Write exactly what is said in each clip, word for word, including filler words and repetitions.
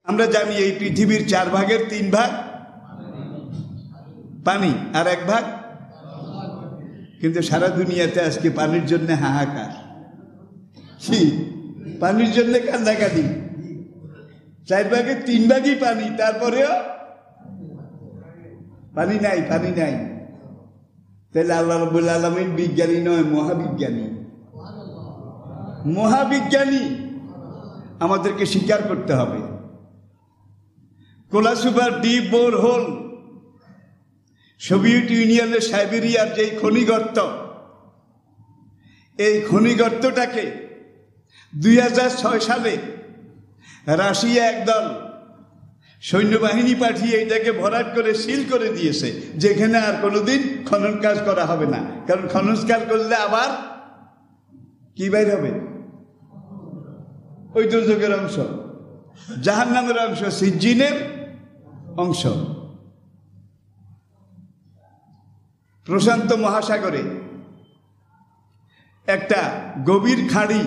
আমরা জানি এই পৃথিবীর চার ভাগের তিন ভাগ পানি আর এক ভাগ, কিন্তু সারা দুনিয়াতে আজকে পানির জন্য হাহাকার। কি পানির জন্য কান্দাকাটি? চার ভাগের তিন ভাগই পানি, তারপরেও পানি নাই, পানি নাই। তাহলে আল্লাহ রাব্বুল আলামিন বিজ্ঞানী নয়, মহাবিজ্ঞানী। মহাবিজ্ঞানী আমাদেরকে স্বীকার করতে হবে। Kola super deep bore hole, Soviet ইউনিয়নের সাইবেরিয়ার যে খনিগর্ত, এই খনিগর্তটাকে দুই হাজার ছয় সালে রাশিয়া একদল সৈন্যবাহিনী পাঠিয়ে এটাকে ভরাট করে সিল করে দিয়েছে, যেখানে আর কোনোদিন খনন কাজ করা হবে না। কারণ খনন কাজ করলে আবার কি বাইর হবে? ওই দুর্যোগের অংশ, জাহান্নামের অংশ, সিজ্জিনের অংশ। প্রশান্ত মহাসাগরে একটা গভীর খাঁড়ি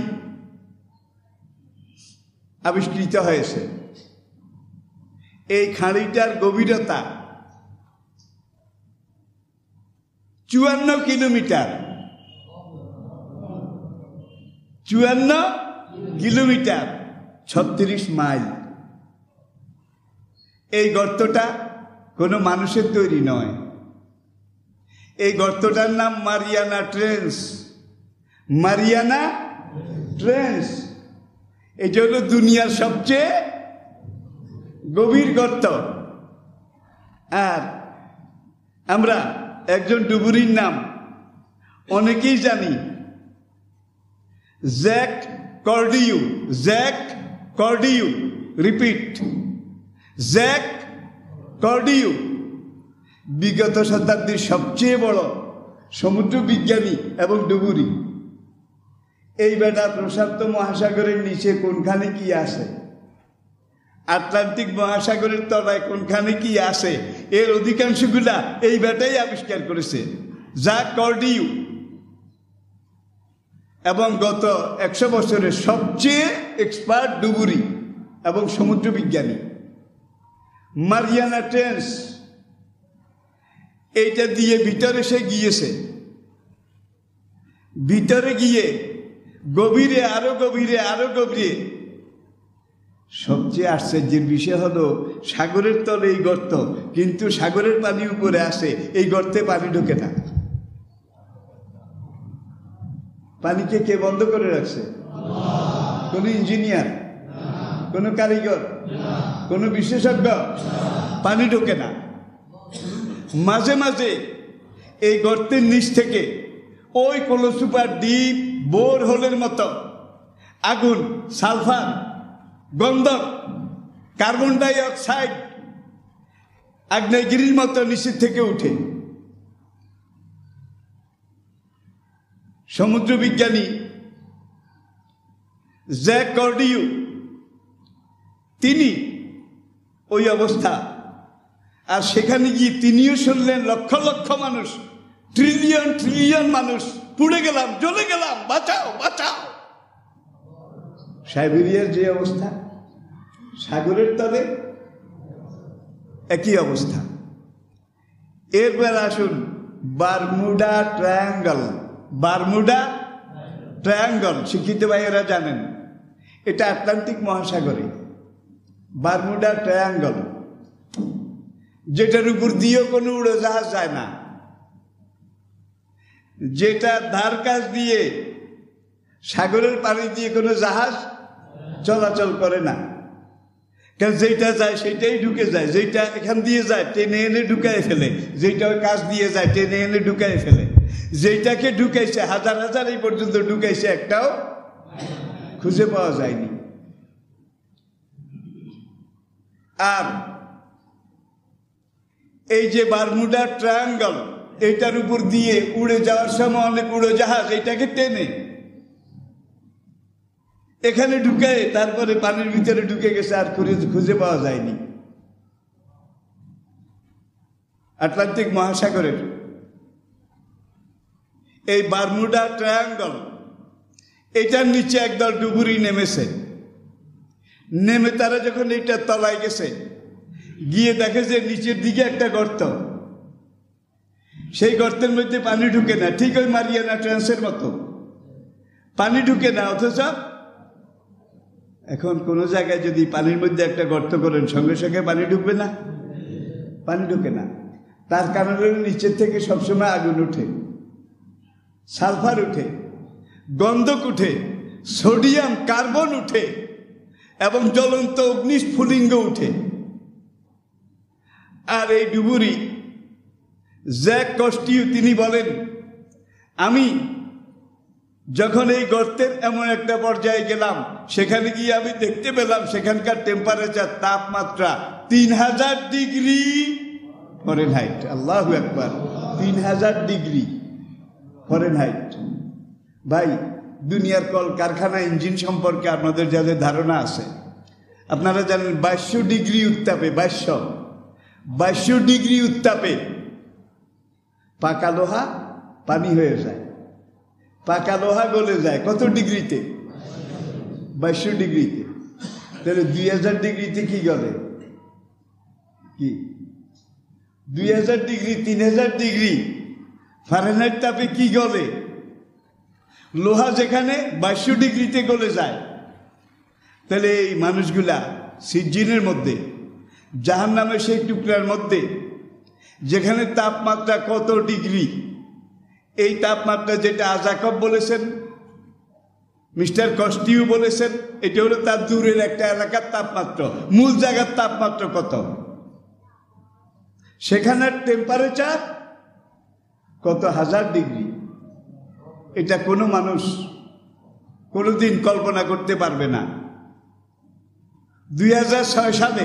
আবিষ্কৃত হয়েছে। এই খাঁড়িটার গভীরতা চুয়ান্ন কিলোমিটার। চুয়ান্ন কিলোমিটার, ছত্রিশ মাইল। এই গর্তটা কোনো মানুষের তৈরি নয়। এই গর্তটার নাম মারিয়ানা ট্রেঞ্চ। মারিয়ানা ট্রেঞ্চ এটা হলো দুনিয়ার সবচেয়ে গভীর গর্ত। আর আমরা একজন ডুবুরির নাম অনেকেই জানি, Jack Cordeau. Jack Cordeau, repeat, Jack Cordeau বিগত শতাব্দীর সবচেয়ে বড় সমুদ্র বিজ্ঞানী এবং ডুবুরি। এই বেটা প্রশান্ত মহাসাগরের নিচে কোনখানে কি আছে, আটলান্টিক মহাসাগরের তলায় কোনখানে কি আছে, এর অধিকাংশগুলা এই বেটাই আবিষ্কার করেছে, জ্যাক কর্ডিউ। এবং গত একশো বছরের সবচেয়ে এক্সপার্ট ডুবুরি এবং সমুদ্র বিজ্ঞানী। মারিয়ানা ট্রেঞ্চ এইটা দিয়ে ভিতরে সে গিয়েছে। ভিতরে গিয়ে গভীরে, আরো গভীরে, আরো গভীরে। সবচেয়ে আশ্চর্যের বিষয় হলো সাগরের তলে এই গর্ত, কিন্তু সাগরের পানি উপরে আসে, এই গর্তে পানি ঢোকে না। পানিকে কে বন্ধ করে রাখছে? কোন ইঞ্জিনিয়ার, কোন কারিগর, কোন বিশেষজ্ঞ? পানি ঢোকে না। মাঝে মাঝে এই গর্তের নিচ থেকে ওই কোলো সুপার ডিপ বোর হোলের মতো আগুন, সালফার, গন্ধক, কার্বন ডাই অক্সাইড আগ্নেয়গিরির মতো নিচের থেকে উঠে। সমুদ্র বিজ্ঞানী জ্যাক কর্ডিউ তিনি ওই অবস্থা, আর সেখানে গিয়ে তিনিও শুনলেন লক্ষ লক্ষ মানুষ, ট্রিলিয়ন ট্রিলিয়ন মানুষ, পুড়ে গেলাম, জ্বলে গেলাম, বাঁচাও বাঁচাও। সাইবেরিয়ার যে অবস্থা, সাগরের তলে একই অবস্থা। এরপর আসুন বারমুডা ট্রায়াঙ্গল। বারমুডা ট্রায়াঙ্গল শিক্ষিত ভাইয়েরা জানেন, এটা আটলান্টিক মহাসাগরে। বারমুডা ট্রায়াঙ্গল, যেটার উপর দিয়েও কোনো উড়োজাহাজ যায় না, যেটা ধার কাছ দিয়ে সাগরের পানি দিয়ে কোনো জাহাজ চলাচল করে না। কারণ যেটা যায় সেটাই ঢুকে যায়, যেটা এখান দিয়ে যায় টেনে এনে ঢুকায় ফেলে, যেটা ওই কাছ দিয়ে যায় টেনে এনে ঢুকায় ফেলে। যেটাকে ঢুকাইছে হাজার হাজার এই পর্যন্ত ঢুকাইছে, একটাও খুঁজে পাওয়া যায়নি। আর এই যে বারমুডা ট্রায়াঙ্গল, এটার উপর দিয়ে উড়ে যাওয়ার সময় অনেক উড়োজাহাজ এটাকে টেনে এখানে ঢুকায়, তারপরে পানির ভিতরে ঢুকে গেছে, আর খুঁজে পাওয়া যায়নি। আটলান্টিক মহাসাগরের এই বারমুডা ট্রায়াঙ্গল, এটার নিচে একদল ডুবুরি নেমেছে। নেমে তারা যখন এইটা তলায় গেছে, গিয়ে দেখে যে নিচের দিকে একটা গর্ত, সেই গর্তের মধ্যে পানি ঢুকে না, ঠিক ওই মারিয়ানা ট্রান্সের মতো পানি ঢুকে না। অথচ এখন কোনো জায়গায় যদি পানির মধ্যে একটা গর্ত করেন, সঙ্গে সঙ্গে পানি ঢুকবে না? পানি ঢুকে না। তার কারণে নিচের থেকে সবসময় আগুন উঠে, সালফার উঠে, গন্ধক উঠে, সোডিয়াম কার্বন উঠে এবং জ্বলন্ত অগ্নিস্ফুলিঙ্গ উঠে। আর এই ডুবুরি জ্যাক কস্টিউ তিনি বলেন, আমি যখন এই গর্তের এমন একটা পর্যায়ে গেলাম, সেখানে গিয়ে আমি দেখতে পেলাম সেখানকার টেম্পারেচার, তাপমাত্রা তিন হাজার ডিগ্রি ফরেনহাইট। আল্লাহু আকবার, তিন হাজার ডিগ্রি ফরেনহাইট। ভাই, দুনিয়ার কল কারখানা ইঞ্জিন সম্পর্কে আপনাদের যাদের ধারণা আছে, আপনারা জানেন বাইশশো ডিগ্রি উত্তাপে, বাইশশো বাইশশো ডিগ্রি উত্তাপে পাকা লোহা পানি হয়ে যায়, পাকা লোহা গলে যায়। কত ডিগ্রিতে? বাইশশো ডিগ্রিতে। তাহলে দুই হাজার ডিগ্রিতে কি গলে? কি দুই হাজার ডিগ্রি, তিন হাজার ডিগ্রি ফারেনহাইট তাপে কি গলে? লোহা যেখানে বাইশশো ডিগ্রিতে গলে যায়। তাহলে এই মানুষগুলা সিজ্জিনের মধ্যে, জাহান্নামের সেই টুকরার মধ্যে, যেখানে তাপমাত্রা কত ডিগ্রি, এই তাপমাত্রা যেটা আজাকব বলেছেন, মিস্টার কস্টিউ বলেছেন, এটা হলো তার দূরের একটা এলাকার তাপমাত্রা। মূল জায়গার তাপমাত্রা কত? সেখানের টেম্পারেচার কত হাজার ডিগ্রি। এটা কোনো মানুষ কোনোদিন কল্পনা করতে পারবে না। দুই হাজার ছয় সালে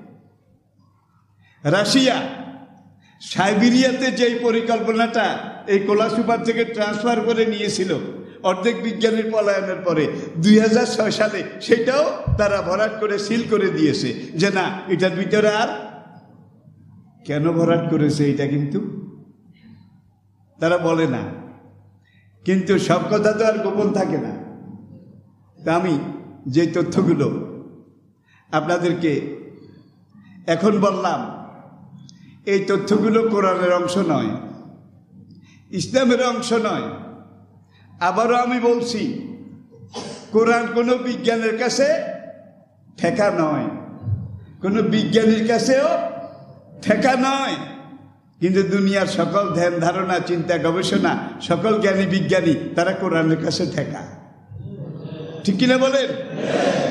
রাশিয়া সাইবেরিয়াতে যেই পরিকল্পনাটা এই কোলা সুপার থেকে ট্রান্সফার করে নিয়েছিল অর্ধেক বিজ্ঞানীর পলায়নের পরে, দুই হাজার ছয় সালে সেটাও তারা ভরাট করে সিল করে দিয়েছে যে না, এটার ভিতরে আর। কেন ভরাট করেছে এটা কিন্তু তারা বলে না, কিন্তু সব কথা তো আর গোপন থাকে না। তা আমি যে তথ্যগুলো আপনাদেরকে এখন বললাম, এই তথ্যগুলো কোরআনের অংশ নয়, ইসলামের অংশ নয়। আবারও আমি বলছি, কোরআন কোনো বিজ্ঞানের কাছে ঠেকা নয়, কোনো বিজ্ঞানীর কাছেও ঠেকা নয়। কিন্তু দুনিয়ার সকল ধ্যান ধারণা, চিন্তা, গবেষণা, সকল জ্ঞানী বিজ্ঞানী তারা কোরআনের কাছে ঠেকা। ঠিক কিনা বলেন?